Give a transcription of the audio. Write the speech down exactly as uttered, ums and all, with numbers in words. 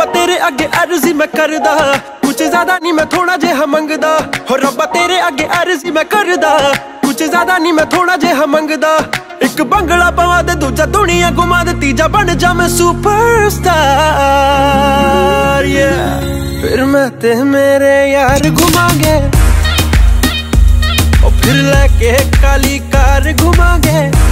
रब्बा तेरे अगे अर्जी मैं करदा, कुछ ज्यादा नहीं मैं थोड़ा जेहा मंगदा। हो रब्बा तेरे अगे अर्जी मैं करदा, कुछ ज्यादा नहीं मैं थोड़ा जेहा मंगदा। एक बंगला पवा दे, दूजा दुनिया घुमा दे, तीजा बन जा मैं सुपरस्टार। yeah. फिर मैं ते मेरे यार घुमांगे, और फिर लेके काली कार घुमांगे।